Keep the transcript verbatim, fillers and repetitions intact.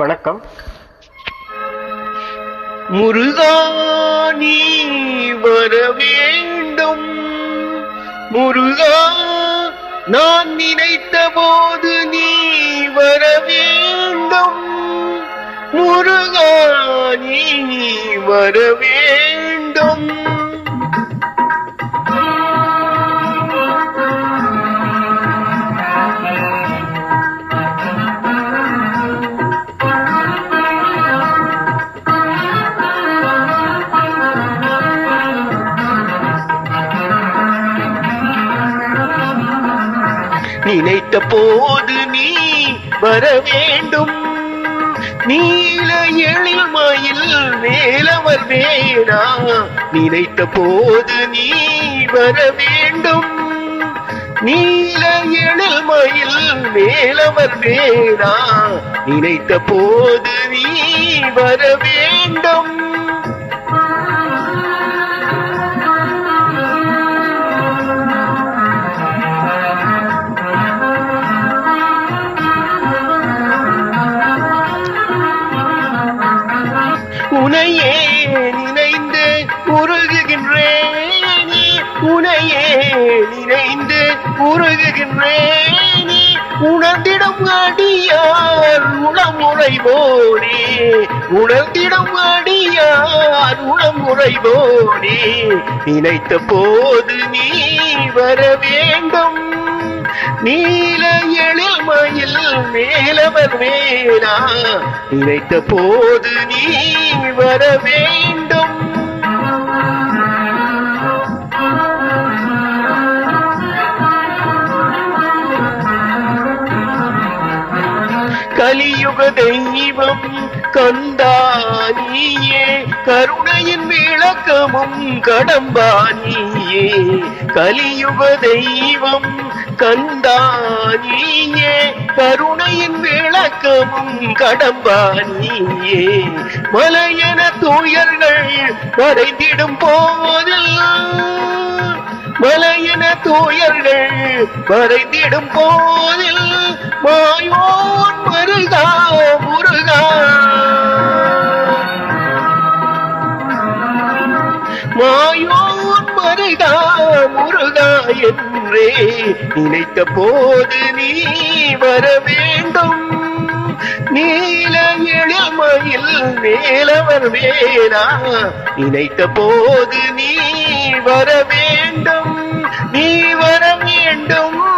வணக்கம். முருகா நீ வர வேண்டும், முருகா நான் நினைத்த போது நீ வர வேண்டும், முருகா நீ வர வேண்டும். நினைத்த போது நீ வர வேண்டும், நீல எழில்மயில் மேலவர் வேணா. நினைத்த போது நீ வர வேண்டும், நீல எழில்மயில் மேலவர் வேணா. நினைத்த போது நீ வர வேண்டும். உனையே நினைந்து உருகுகின்றேனே, உனையே நினைந்து உருகுகின்றேனே. உணர்ந்திடும் அடியார் உளமுறை போனே, உணர்ந்திடும் அடியார் உளமுறை போனே. நினைத்த போது நீ வர வேண்டும், நீல எழில்மயில் மேலவர் வேணா. நினைத்த போது நீ வர வேண்டும். கலியுக தெய்வம் கந்தானியே, கருணையின் விளக்கமும் கடம்பானியே. கலியுக தெய்வம் கந்தானியே, கருணையின் விளக்கமும் கடம்பானியே. மலையென தூயர்கள் மறைந்திடும் போதில், மலையென தூயர்கள் மறைந்திடும் போதில், மாயோன் மருகா முருகா, மாயோன் மருகா முருகா என்றே. நினைத்த போது நீ வர வேண்டும், நீல எழில்மயில் மேலவர் வேணா. நினைத்த போது நீ வர வேண்டும், நீ வர வேண்டும்.